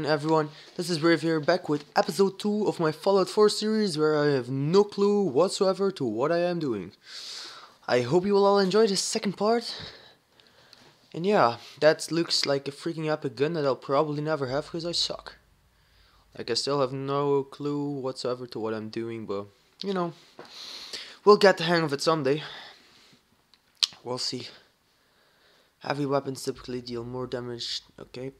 everyone, this is Brave here, back with episode 2 of my Fallout 4 series, where I have no clue whatsoever to what I am doing. I hope you will all enjoy this second part. And yeah, that looks like a freaking epic gun that I'll probably never have because I suck. Like, I still have no clue whatsoever to what I'm doing, but you know, we'll get the hang of it someday. We'll see. Heavy weapons typically deal more damage. Okay.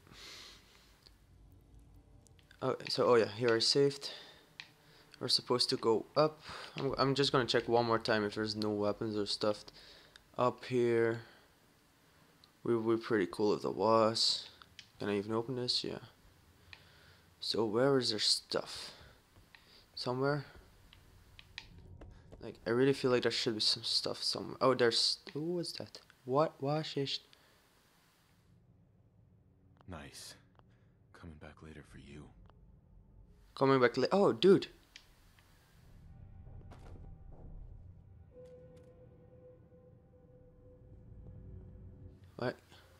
Oh yeah, here I saved. We're supposed to go up. I'm just gonna check one more time if there's no weapons or stuff up here. We would be pretty cool if there was. Can I even open this? Yeah. So where is there stuff? Somewhere? Like, I really feel like there should be some stuff somewhere. Oh, there's... Who was that? What? Washish. Nice. Coming back later for you. Coming back oh, dude. What?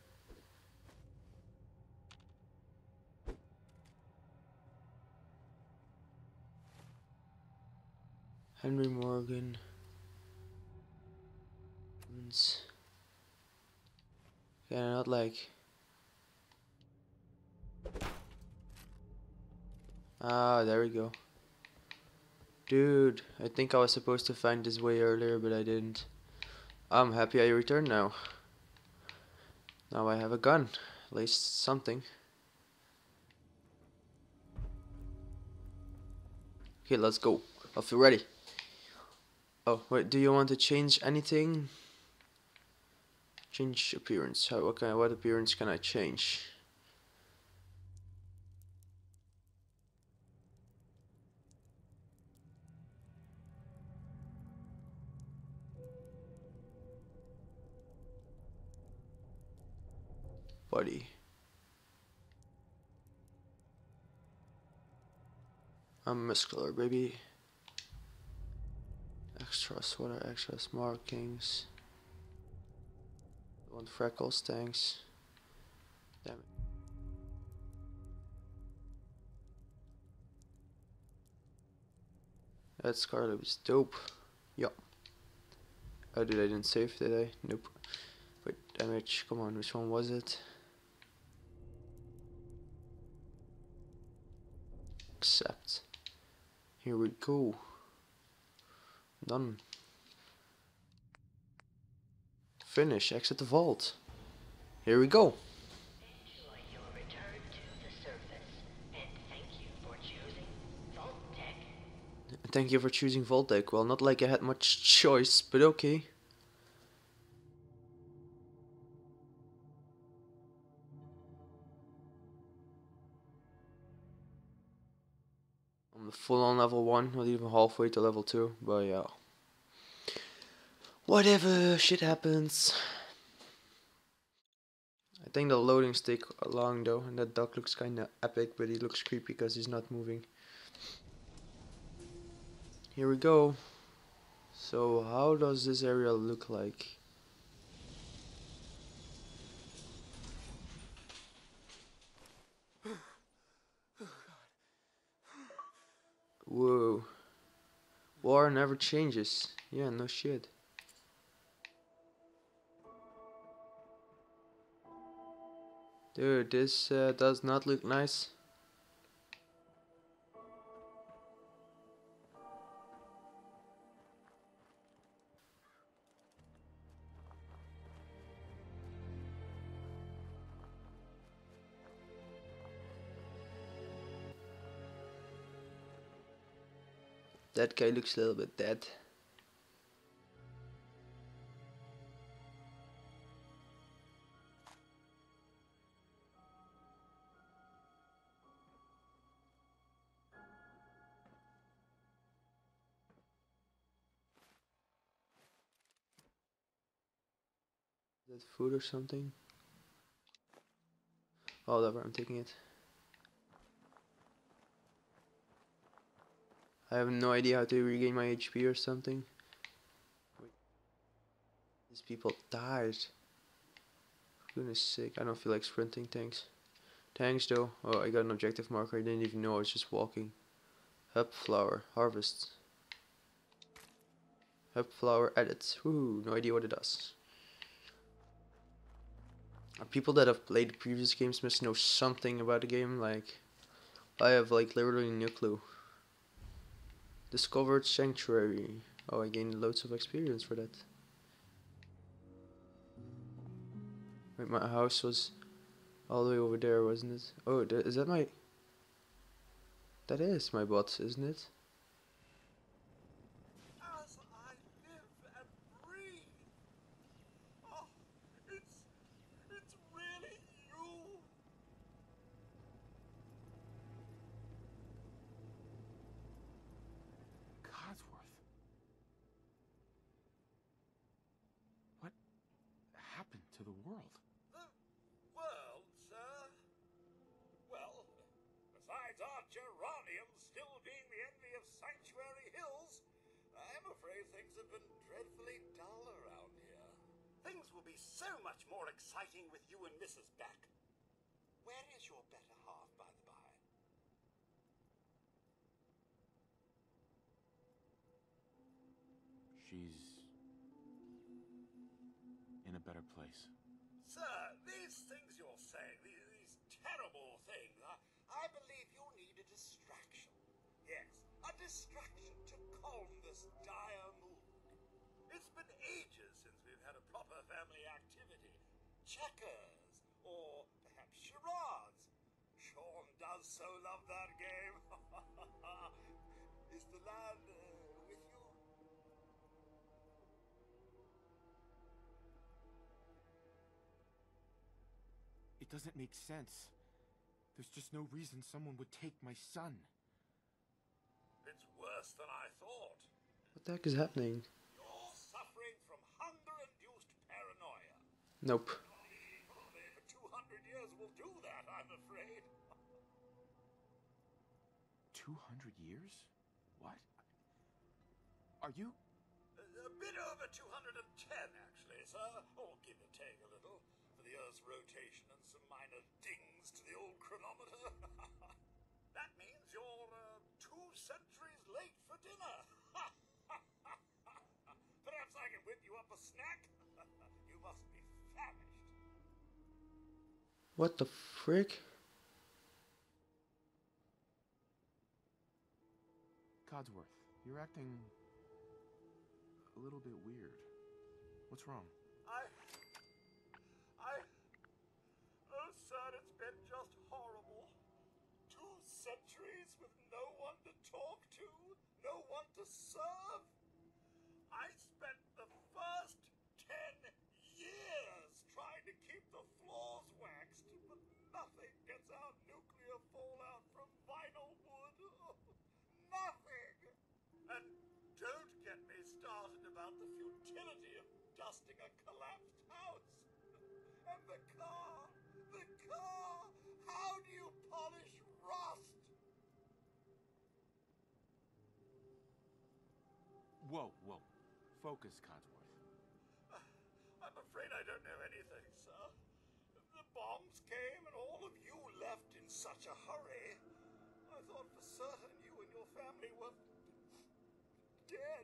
Henry Morgan. Yeah, not like... Ah, there we go. Dude, I think I was supposed to find this way earlier, but I didn't. I'm happy I returned now. Now I have a gun. At least something. Okay, let's go. I feel ready. Oh, wait, do you want to change anything? Change appearance. What appearance can I change? Body. I'm muscular, baby. Extras. What are extras? Markings. I want freckles, thanks. Damn it. That Scarlet is dope. Yup. Oh, dude, I didn't save, did I? Nope. Wait, damage. Come on, which one was it? Accept. Here we go. Done. Finish. Exit the vault. Here we go. Enjoy your return to the surface, and thank you for choosing Vault-Tec. Thank you for choosing Vault-Tec. Well, not like I had much choice, but okay. I'm full on level 1, not even halfway to level 2, but yeah. Whatever, shit happens. I think the loadings take long though, and that dog looks kinda epic, but he looks creepy because he's not moving. Here we go. So how does this area look like? Whoa. War never changes. Yeah, no shit. Dude, this does not look nice. That guy looks a little bit dead. Is that food or something? Oh, whatever, I'm taking it. I have no idea how to regain my HP or something. Wait. These people died. For goodness sake, I don't feel like sprinting, thanks. Thanks though. Oh, I got an objective marker. I didn't even know I was just walking. Hub flower. Harvest. Hub flower edit. Woohoo, no idea what it does. People that have played the previous games must know something about the game. Like, I have like literally no clue. Discovered sanctuary. Oh, I gained loads of experience for that. Wait, my house was all the way over there, wasn't it? Oh, is that my... That is my bot, isn't it? As I live and breathe. Oh, it's really you. Codsworth. What happened to the world? The world, sir? Well, besides our geraniums still being the envy of Sanctuary Hills, I'm afraid things have been dreadfully dull around here. Things will be so much more exciting with you and Mrs. Beck. Where is your better half, by the by? She's in a better place. Sir, these things you're saying, these terrible things, I believe you need a distraction. Yes, a distraction to calm this dire mood. It's been ages since we've had a proper family activity. Checkers, or perhaps charades. Sean does so love that game. Is the lad with you? It doesn't make sense. There's just no reason someone would take my son. It's worse than I thought. What the heck is happening? You're suffering from hunger-induced paranoia. Nope. Probably for 200 years will do that, I'm afraid. 200 years? What? Are you... A bit over 210, actually, sir. Or give or take a little, for the Earth's rotation and some minor dings to the old chronometer. That means you're 2 centuries late for dinner. Perhaps I can whip you up a snack? You must be famished. What the frick? Codsworth, you're acting a little bit weird. What's wrong? Oh, sir, it's been just horrible. 2 centuries with no one to talk to, no one to serve. I spent the first 10 years trying to keep the floors waxed, but nothing gets out nuclear fallout from vinyl wood. Nothing! And don't get me started about the futility of dusting a collapsed house. And the car! How do you polish rust? Whoa. Focus, Codsworth. I'm afraid I don't know anything, sir. The bombs came and all of you left in such a hurry. I thought for certain you and your family were dead.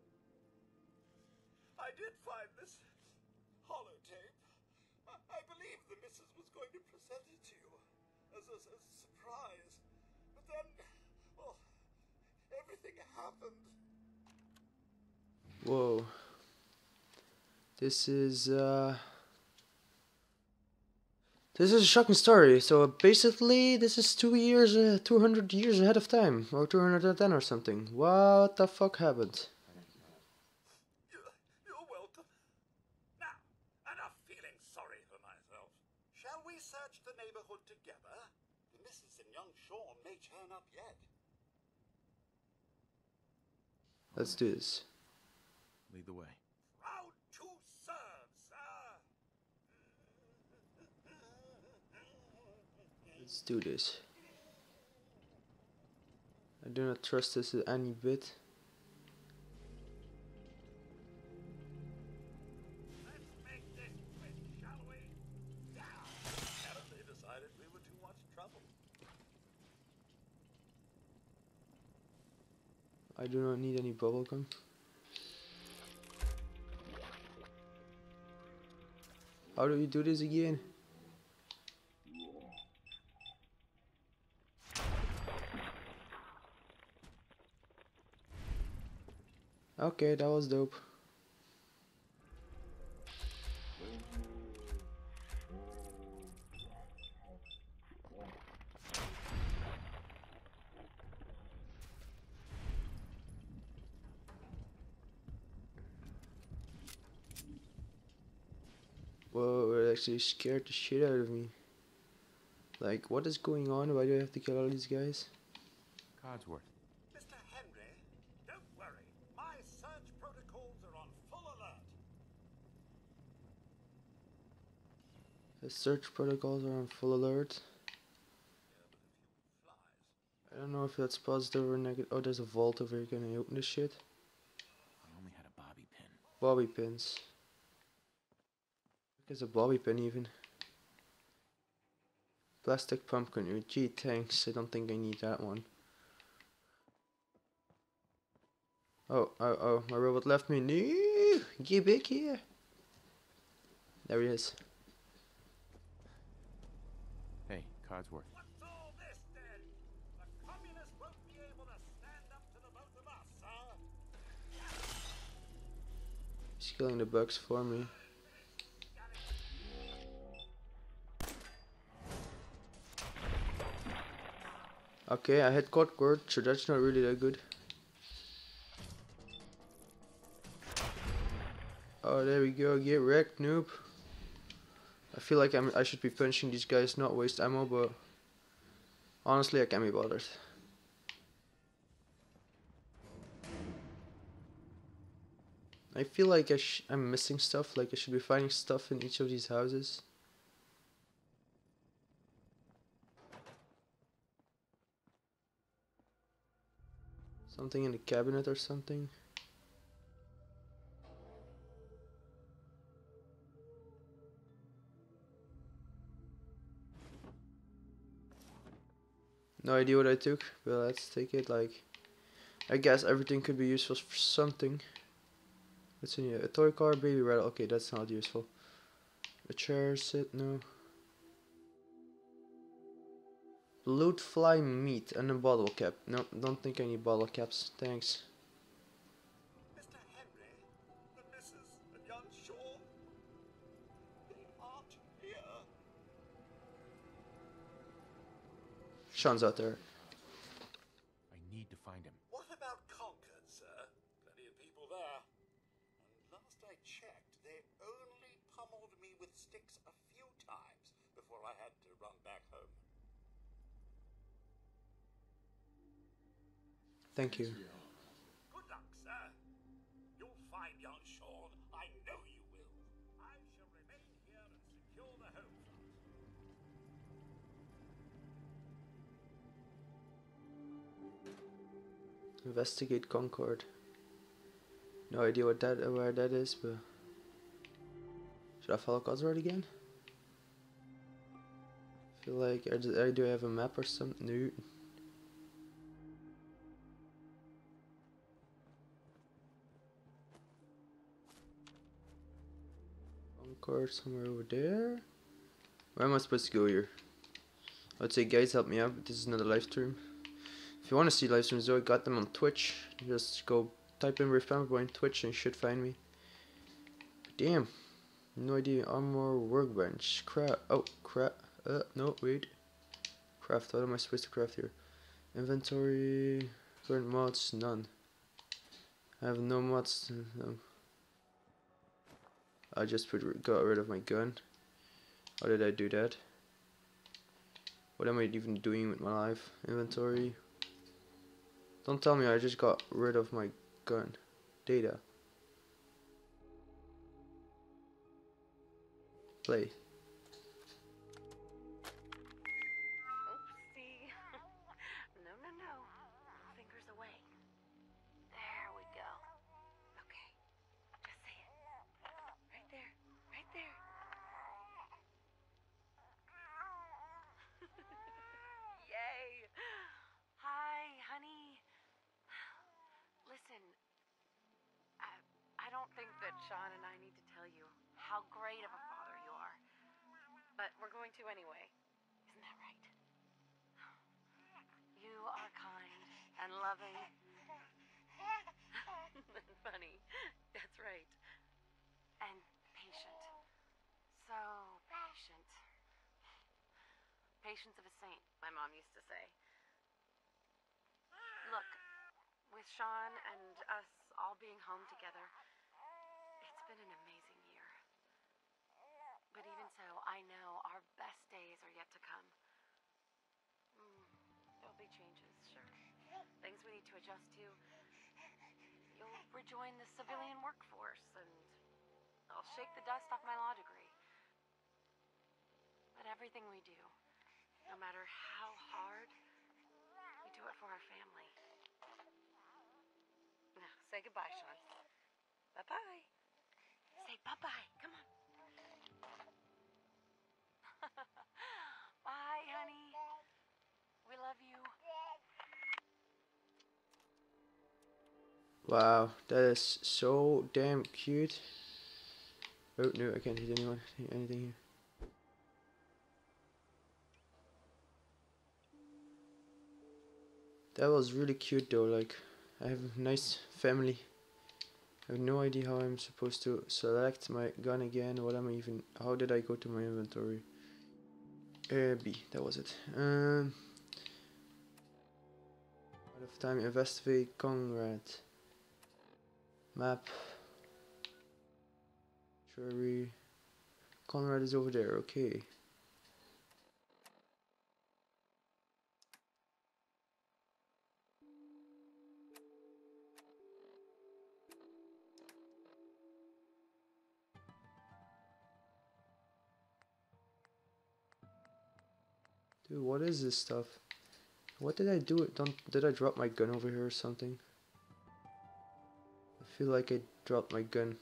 I did find this holotape. I believe the missus was going to present it to you as a surprise. But then, well, everything happened. Whoa. This is a shocking story. So basically, this is 200 years ahead of time, or 210 or something. What the fuck happened? You're welcome. Now, enough feeling sorry for myself. Shall we search the neighborhood together? The missus and young Sean may turn up yet. Let's do this. Lead the way. Proud to serve, sir. Let's do this. I do not trust this any bit. Let's make this quick, shall we? Yeah. Apparently decided we were too much I do not need any bubblegum. How do you do this again? Okay, that was dope. Whoa, it actually scared the shit out of me. Like, what is going on? Why do I have to kill all these guys? Codsworth. Mr. Henry, don't worry. My search protocols are on full alert. The search protocols are on full alert. I don't know if that's positive or negative. Oh, there's a vault over here. Can I open this shit? I only had a bobby pin. Bobby pins. There's a bobby pin even. Plastic pumpkin. Gee, thanks. I don't think I need that one. Oh, my robot left me. No! Get back here! There he is. Hey, Codsworth. What's all this then? The communists won't be able to stand up to the both of us, sir. He's killing the bugs for me. Okay, I had Codeword, so that's not really that good. Oh, there we go. Get wrecked, noob. I feel like I should be punching these guys, not waste ammo, but honestly, I can't be bothered. I feel like I'm missing stuff. Like I should be finding stuff in each of these houses. Something in the cabinet or something. No idea what I took, but let's take it. Like, I guess everything could be useful for something. What's in here? A toy car, baby rattle. Okay, that's not useful. A chair, sit, no. Loot fly meat and a bottle cap. No, don't think I need bottle caps. Thanks. Mr. Henry, the missus and young Sean, they aren't here. Sean's out there. I need to find him. What about Concord, sir? Plenty of people there. And last I checked, they only pummeled me with sticks a few times before I had to run back home. Thank you. Good luck, sir. You'll find young Sean. I know you will. I shall remain here and secure the home front. Investigate Concord. No idea where that is, but should I follow Cosworth again? Feel like I do have a map or something. No. Concord somewhere over there. Where am I supposed to go here? I'd say guys help me out, but this is not a live stream. If you want to see live streams though, I got them on Twitch. Just go type in RiffPamperboy Twitch and you should find me. Damn. No idea. Armor workbench. Crap. Oh, crap. No, wait. Craft. What am I supposed to craft here? Inventory. Current mods. None. I have no mods. No. I just got rid of my gun. How did I do that? What am I even doing with my life? Inventory. Don't tell me I just got rid of my gun. Data. Play. Oopsie. No, no, no. Fingers away. There we go. Okay. Just say it. Right there. Right there. Yay. Hi, honey. think that Sean and I need to tell you how great of a father you are. But we're going to anyway. Isn't that right? You are kind and loving. And funny. That's right. And patient. So patient. Patience of a saint, my mom used to say. Look, with Sean and us all being home together, it's been an amazing year. But even so, I know our best days are yet to come. There'll be changes, sure. Things we need to adjust to. You'll rejoin the civilian workforce, and I'll shake the dust off my law degree. But everything we do, no matter how hard, we do it for our family. Now, say goodbye, Sean. Bye-bye. Say bye-bye. Come on. Bye, honey. We love you. Wow, that is so damn cute. Oh no, I can't hit anything here. That was really cute though, like, I have a nice family. I have no idea how I'm supposed to select my gun again. How did I go to my inventory? B, that was it. Out of time, investigate, Conrad. Map. Cherry. Conrad is over there, okay. Dude, what is this stuff? What did I do? Did I drop my gun over here or something? I feel like I dropped my gun.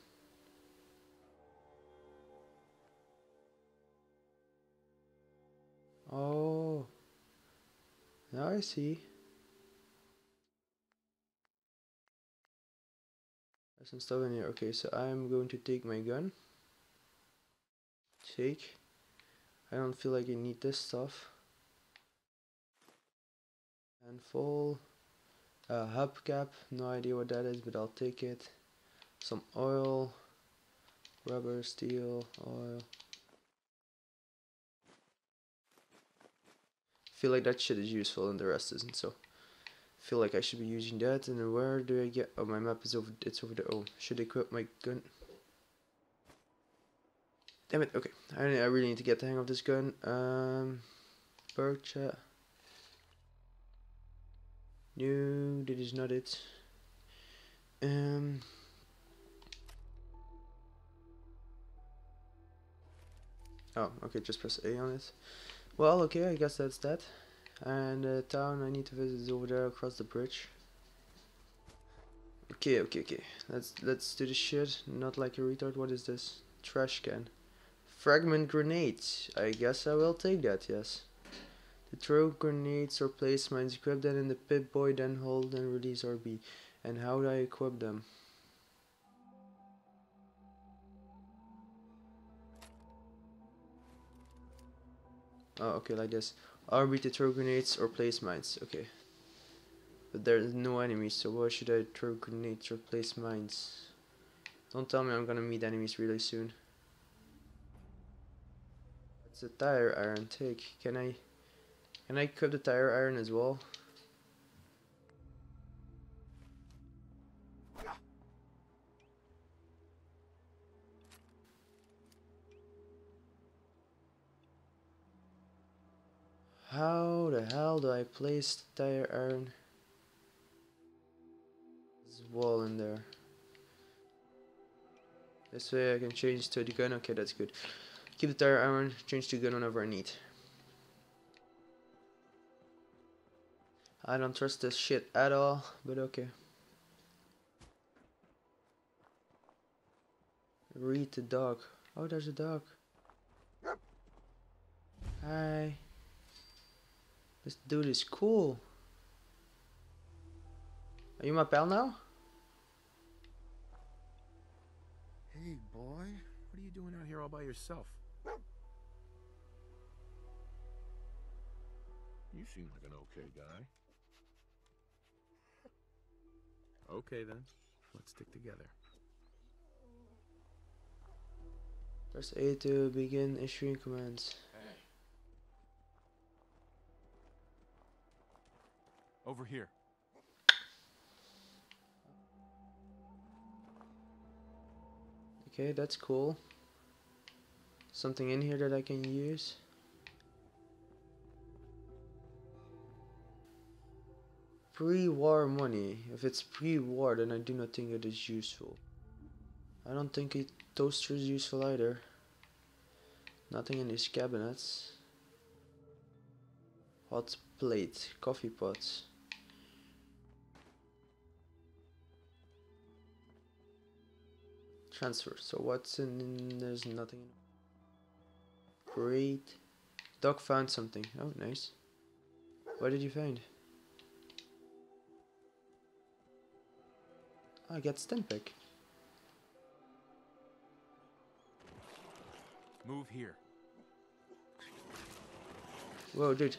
Oh, now I see. There's some stuff in here. Okay, so I'm going to take my gun. Take. I don't feel like I need this stuff. Handful. Hubcap. No idea what that is, but I'll take it. Some oil. Rubber, steel, oil. Feel like that shit is useful and the rest isn't, so feel like I should be using that. And then where do I get? Oh, my map is over. It's over there. Oh, should I equip my gun? Damn it. Okay, I really need to get the hang of this gun. Bird chat. No, that is not it. Oh, okay, just press A on it. Well, okay, I guess that's that. And the town I need to visit is over there across the bridge. Okay. Let's do this shit. Not like a retard. What is this? Trash can. Fragment grenades. I guess I will take that, yes. To throw grenades or place mines, equip them in the Pip-Boy, then hold and release RB. And how do I equip them? Oh, okay, like this. RB to throw grenades or place mines. Okay. But there's no enemies, so why should I throw grenades or place mines? Don't tell me I'm gonna meet enemies really soon. That's a tire iron. Take. Can I equip the tire iron as well? How the hell do I place the tire iron? There's a wall in there. This way I can change to the gun. Okay, that's good. Keep the tire iron, change to gun whenever I need. I don't trust this shit at all, but okay. Read the dog. Oh, there's a dog. Hi. This dude is cool. Are you my pal now? Hey, boy. What are you doing out here all by yourself? You seem like an okay guy. Okay, then. Let's stick together. Press A to begin issuing commands. Hey. Over here. Okay, that's cool. Something in here that I can use. Pre-war money. If it's pre-war, then I do not think it is useful. I don't think a toaster is useful either. Nothing in these cabinets. Hot plate, coffee pots. Transfer. So what's in? There's nothing. Great. Dog found something. Oh, nice. What did you find? I got Stimpack. Move here. Whoa, dude.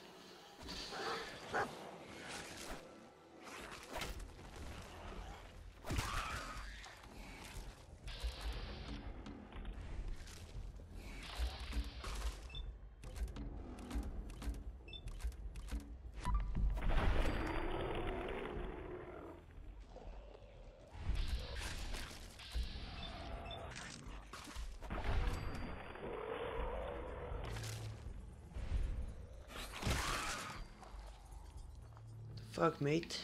Fuck, mate.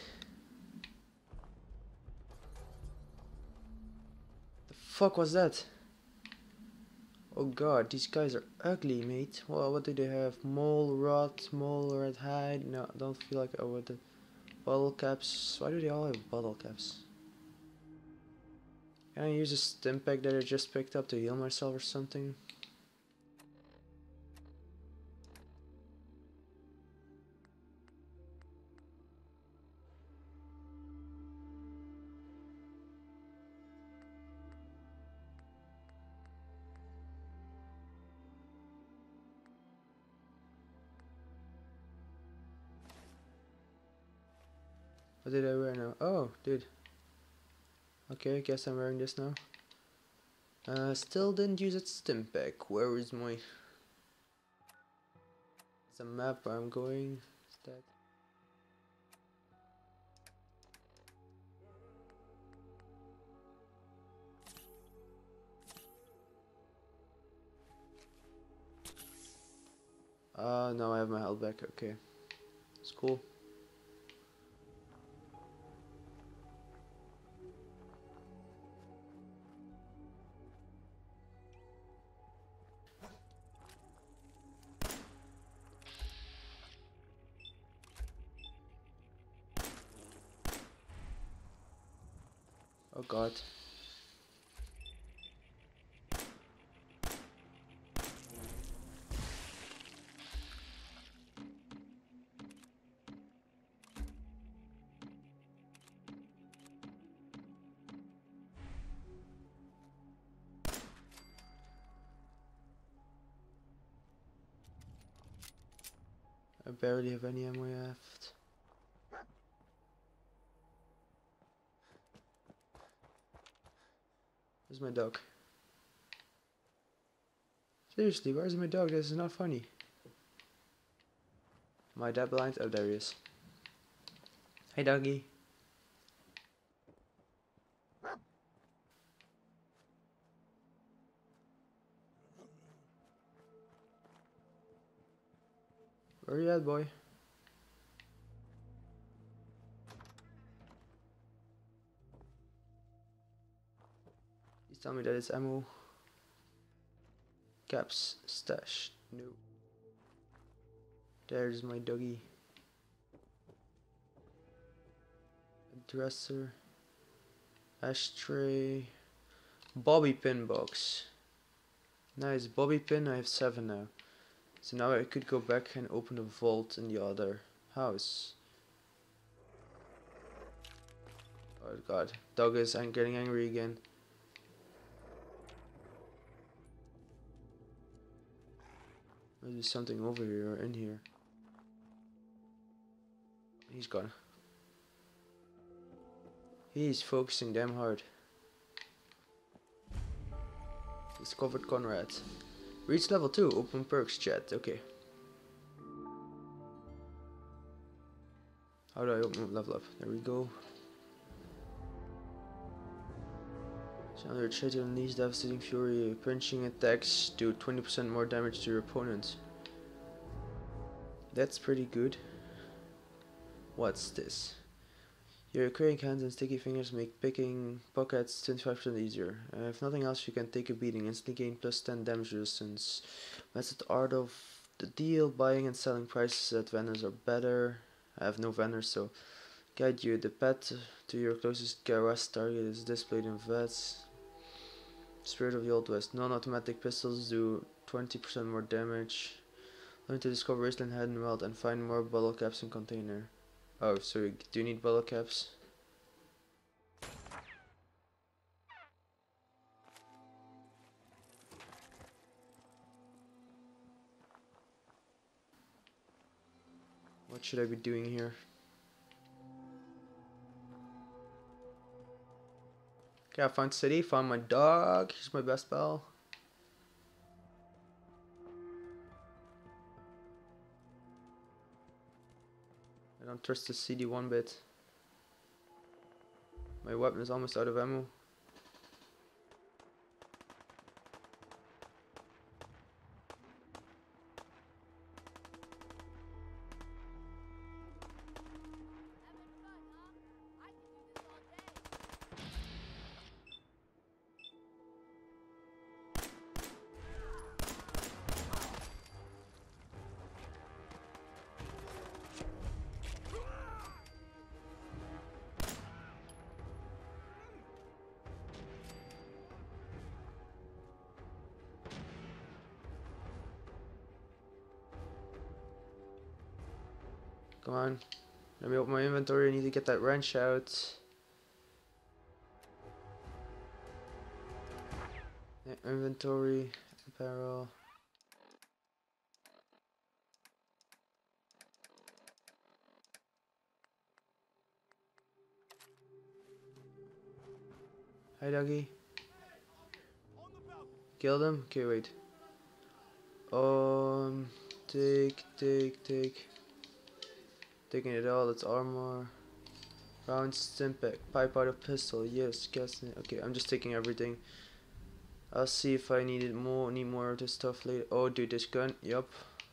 The fuck was that? Oh god, these guys are ugly, mate. Well, what do they have? Mole rot, mole red hide. No, I don't feel like I would. Bottle caps. Why do they all have bottle caps? Can I use a Stimpack that I just picked up to heal myself or something? What did I wear now? Oh, dude. Okay, I guess I'm wearing this now. Still didn't use it Stimpack. Where is my... It's a map where I'm going. Is that... No, I have my health back. Okay. It's cool. Oh god. I barely have any ammo left. Where's my dog? Seriously, where's my dog? This is not funny. Am I that blind? Oh, there he is. Hey, doggy. Where you at, boy? Please tell me that it's ammo. Caps, stash. No. There's my doggy. A dresser. Ashtray. Bobby pin box. Nice, bobby pin. I have 7 now. So now I could go back and open a vault in the other house. Oh god, dog is getting angry again. Must be something over here or in here. He's gone. He's focusing damn hard. Discovered Conrad. Reach level 2. Open perks chat. Okay. How do I open level up? There we go. Chandler Trade unleash devastating fury. Punching attacks do 20% more damage to your opponent. That's pretty good. What's this? Your acrylic hands and sticky fingers make picking pockets 25% easier. If nothing else, you can take a beating. Instantly gain plus 10 damage resistance. That's the art of the deal. Buying and selling prices at vendors are better. I have no vendors, so guide you. The path to your closest garage target is displayed in VETs. Spirit of the Old West. Non-automatic pistols do 20% more damage. Learn to discover wasteland hidden wealth and find more bottle caps in container. Oh, so you do need bottle caps? What should I be doing here? Okay, I found city, found my dog. He's my best pal. I don't trust the CD one bit. My weapon is almost out of ammo. Come on. Let me open my inventory. I need to get that wrench out. Inventory, apparel. Hi, doggy. Killed him? Okay, wait. Take. Taking it all, it's armor. Round stimpack, pipe out of pistol, yes, guess it. Okay, I'm just taking everything. I'll see if I need more of this stuff later. Oh, dude, this gun, yup.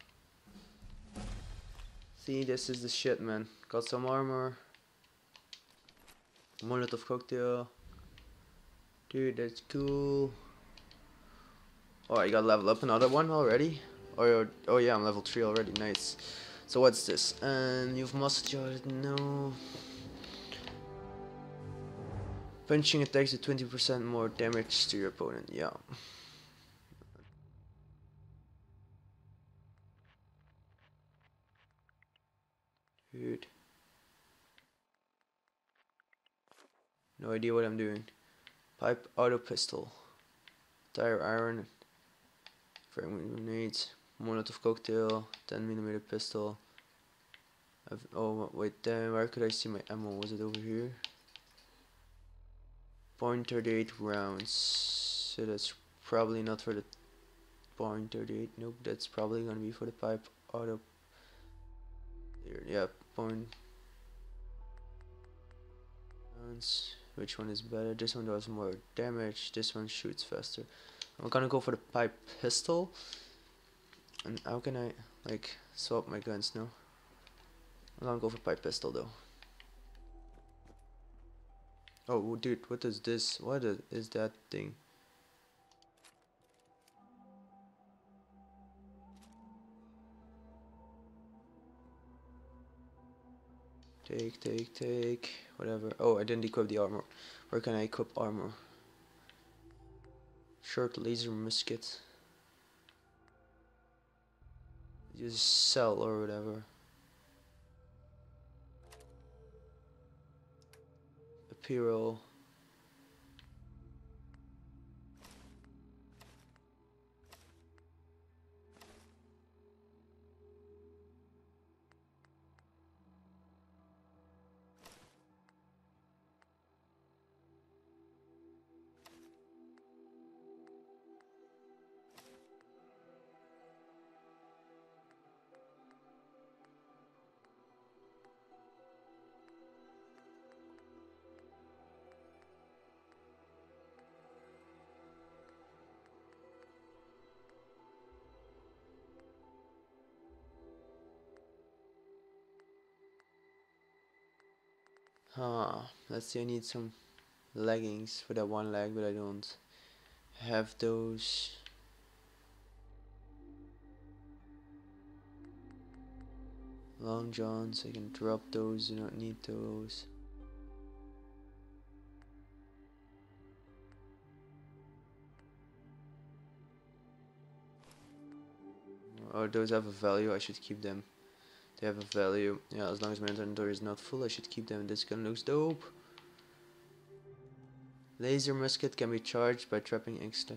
See, this is the shit, man. Got some armor. Molotov cocktail. Dude, that's cool. Oh, I got level up another one already? Oh yeah, I'm level 3 already, nice. So what's this? You've mastered, no. Punching attacks do 20% more damage to your opponent, yeah. Dude. No idea what I'm doing. Pipe auto pistol. Tire iron. Fragment grenades. Molotov cocktail. 10mm pistol. Oh wait, damn, where could I see my ammo? Was it over here? .38 rounds. So that's probably not for the .38. Nope, that's probably gonna be for the pipe auto. Here, yeah, point rounds. Which one is better? This one does more damage. This one shoots faster. I'm gonna go for the pipe pistol. And how can I like swap my guns now? I'm gonna go for pipe pistol though. Oh dude, what is this? What is that thing? Take. Whatever. Oh, I didn't equip the armor. Where can I equip armor? Short laser musket. Use cell or whatever. Apparel. Let's see, I need some leggings for that one leg, but I don't have those. Long johns, I can drop those, do not need those. Or those have a value, I should keep them. They have a value. Yeah, as long as my inventory is not full, I should keep them. This gun looks dope. Laser musket can be charged by trapping extra.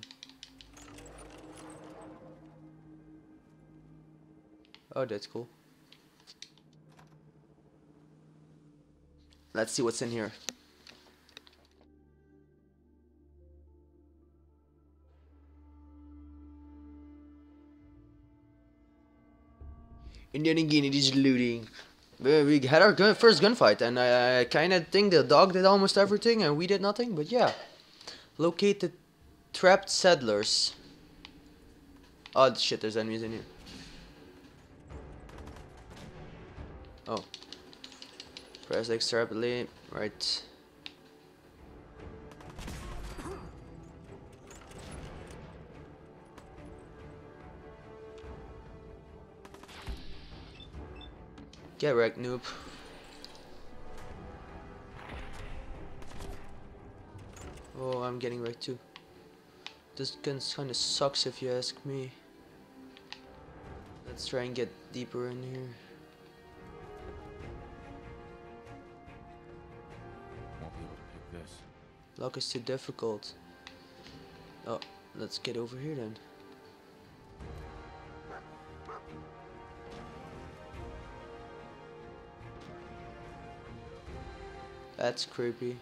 Oh, that's cool. Let's see what's in here. And then again, it is looting. We had our first gunfight, and I kind of think the dog did almost everything, and we did nothing. But yeah, locate the trapped settlers. Oh shit! There's enemies in here. Oh, press X rapidly. Right. Get wrecked, noob. Oh, I'm getting wrecked too. This gun kinda sucks if you ask me. Let's try and get deeper in here. Won't be able to pick this. Lock is too difficult. Oh, let's get over here then. That's creepy.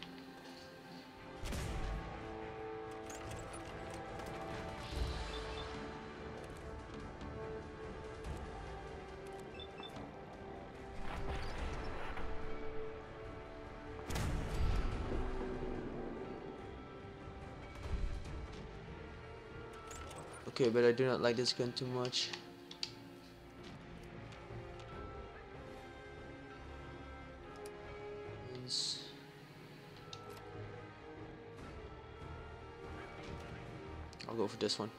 Okay, but I do not like this gun too much. I'll go for this one.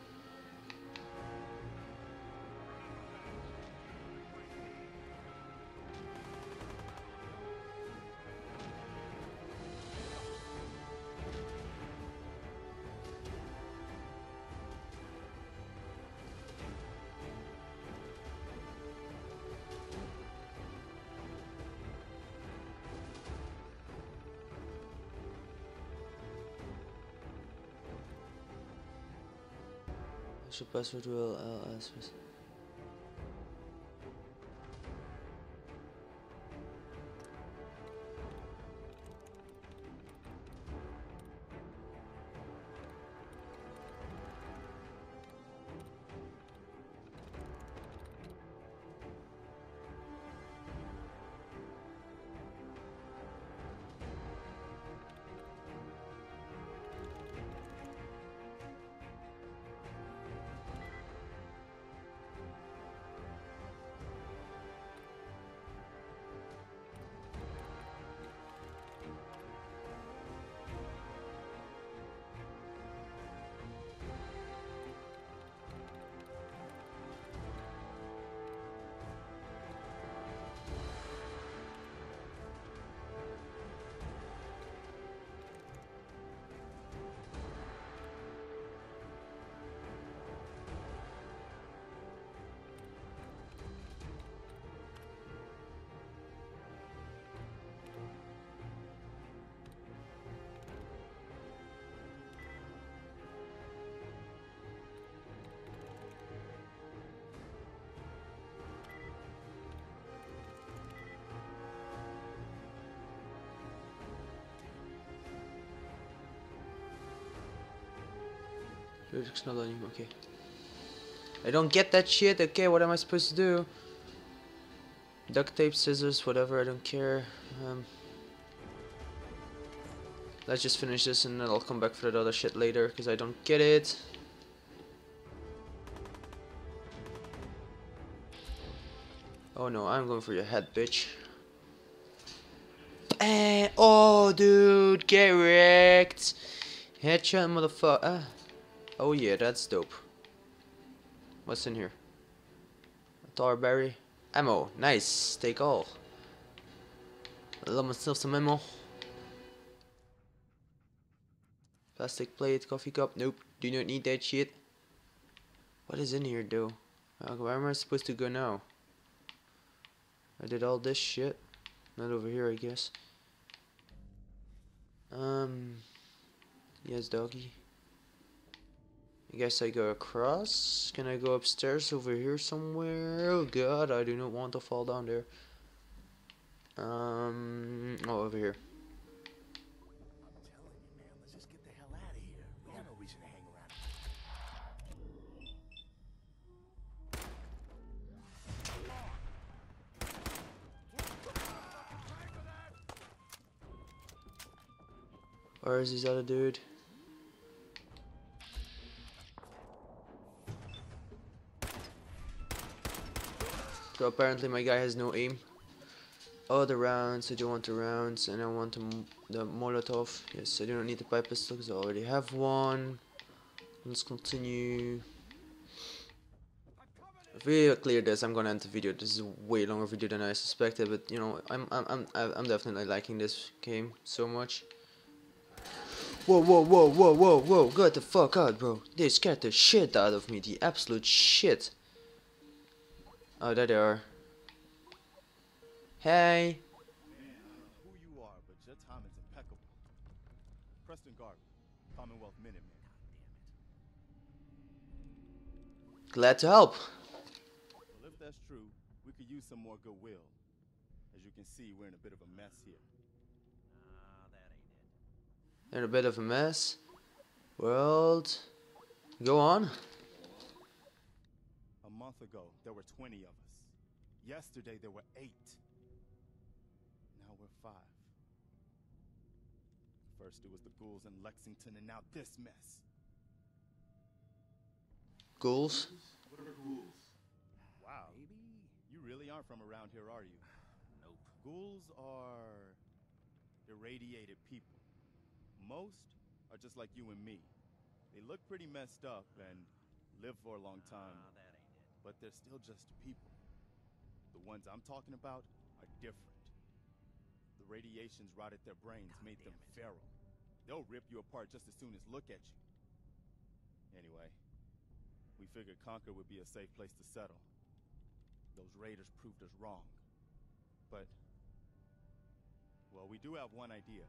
Should password will LS. It's not letting me. Okay. I don't get that shit. Okay, what am I supposed to do? Duct tape, scissors, whatever. I don't care. Let's just finish this and then I'll come back for that other shit later because I don't get it. Oh no, I'm going for your head, bitch. And oh, dude, get wrecked. Headshot, motherfucker. Oh yeah, that's dope. What's in here? A tarberry. Ammo. Nice. Take all. I love myself some ammo. Plastic plate, coffee cup. Nope. Do not need that shit. What is in here though? Where am I supposed to go now? I did all this shit. Not over here, I guess. Yes, doggy. I guess I go across. Can I go upstairs over here somewhere? Oh god, I do not want to fall down there. Oh, over here. I'm telling you, man, let's just get the hell out of here. We got no reason to hang around. Where is this other dude? So apparently my guy has no aim. Oh, the rounds. I do want the rounds, and I want the Molotov. Yes, I do not need the pipe pistol because I already have one. Let's continue. If we clear this, I'm gonna end the video. This is a way longer video than I suspected, but you know, I'm definitely liking this game so much. Whoa, whoa, whoa, whoa, whoa, whoa! Get the fuck out, bro! They scared the shit out of me. The absolute shit. Oh, there they are. Hey. Man, I don't know who you are, but your timing's impeccable. Preston Garvey, Commonwealth Minuteman. Glad to help. Well, if that's true, we could use some more goodwill. As you can see, we're in a bit of a mess here. In a bit of a mess. World. Go on. A month ago, there were 20 of us. Yesterday, there were 8. Now we're 5. First, it was the ghouls in Lexington, and now this mess. Ghouls. What are ghouls? Wow. You really aren't from around here, are you? Nope. Ghouls are irradiated people. Most are just like you and me. They look pretty messed up and live for a long time. That ain't it. But they're still just people. The ones I'm talking about are different. The radiations rotted their brains, made them feral. They'll rip you apart just as soon as look at you. Anyway, we figured Concord would be a safe place to settle. Those raiders proved us wrong. But, well, we do have one idea.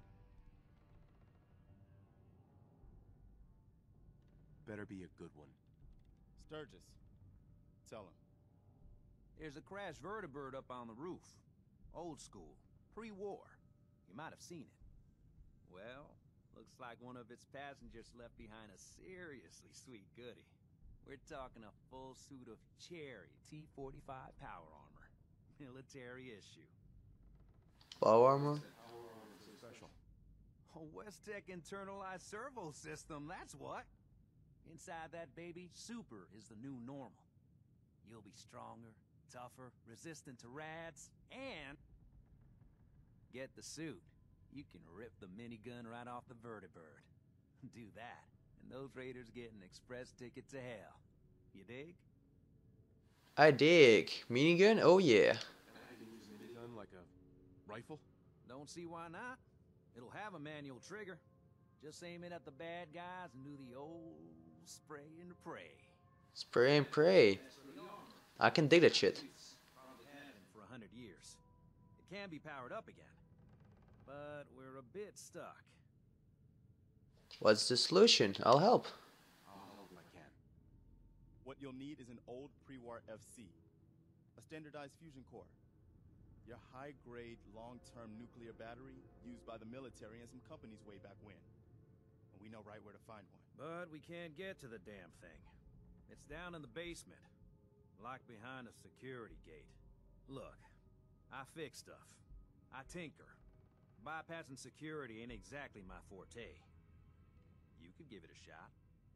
Better be a good one. Sturgis, tell him. There's a crashed vertibird up on the roof. Old school. Pre-war. You might have seen it. Well, looks like one of its passengers left behind a seriously sweet goodie. We're talking a full suit of cherry T-45 power armor. Military issue. Power armor. Special. A West-Tech internalized servo system, that's what. Inside that baby, super is the new normal. You'll be stronger, tougher, resistant to rads, and get the suit. You can rip the minigun right off the vertibird. Do that, and those raiders get an express ticket to hell. You dig? I dig. Minigun? Oh yeah. Gun like a rifle? Don't see why not. It'll have a manual trigger. Just aim it at the bad guys and do the old spray and pray. Spray and pray. I can dig that shit. For 100 years. It can be powered up again. But we're a bit stuck. What's the solution? I'll help. I'll help if I can. What you'll need is an old pre-war FC. A standardized fusion core. Your high-grade, long-term nuclear battery used by the military and some companies way back when. And we know right where to find one. But we can't get to the damn thing. It's down in the basement. Locked behind a security gate. Look, I fix stuff. I tinker. Bypassing security ain't exactly my forte. You could give it a shot.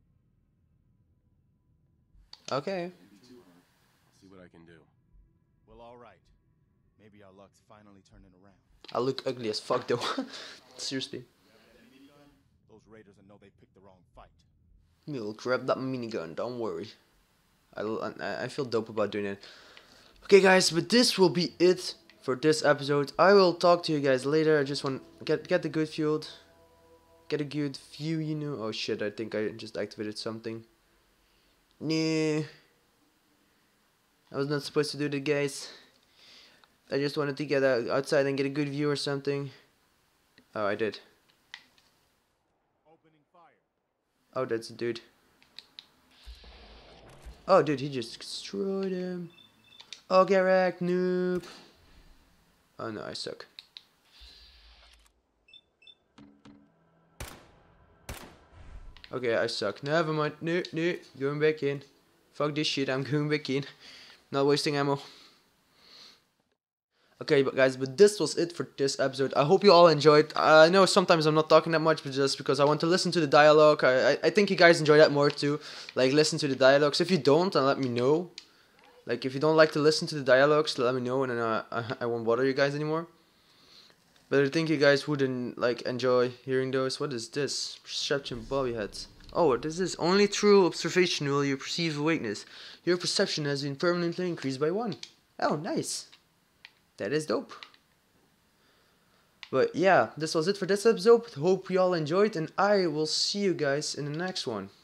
Okay. I'll see what I can do. Well, all right. Maybe our luck's finally turning around. I look ugly as fuck though. Seriously. Those raiders will know they picked the wrong fight. We'll grab that minigun, don't worry. I feel dope about doing it. Okay guys, but this will be it for this episode. I will talk to you guys later. I just want get the good field. Get a good view, you know. Oh shit, I think I just activated something. Nah. I was not supposed to do that, guys. I just wanted to get outside and get a good view or something. Oh, I did. Opening fire. Oh, that's a dude. Oh, dude, he just destroyed him. Oh, get wrecked, noob. Oh no, I suck. Okay, I suck. Never mind. No, no, going back in. Fuck this shit, I'm going back in. Not wasting ammo. Okay, but guys, but this was it for this episode. I hope you all enjoyed. I know sometimes I'm not talking that much, but just because I want to listen to the dialogue. I think you guys enjoy that more too. Like, listen to the dialogues. If you don't, then let me know. Like, if you don't like to listen to the dialogues, let me know, and then I won't bother you guys anymore. But I think you guys wouldn't, like, enjoy hearing those. What is this? Perception bobby heads. Oh, what is this? Only through observation will you perceive awakeness. Your perception has been permanently increased by 1. Oh, nice. That is dope. But yeah, this was it for this episode. Hope you all enjoyed, and I will see you guys in the next one.